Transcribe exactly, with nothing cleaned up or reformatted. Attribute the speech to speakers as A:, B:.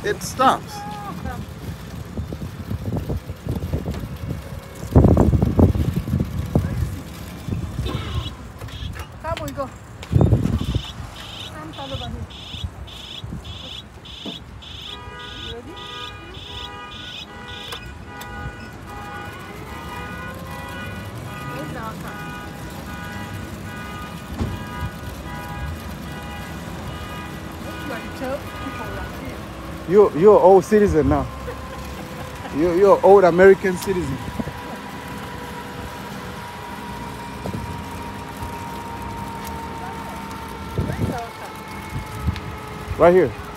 A: it stops.
B: Come on, go. I'm taller than you. You ready? Where's our car? You are the church people around here.
A: You, you're an old citizen now. you, you're an old American citizen.
B: Where's our car?
A: Right here.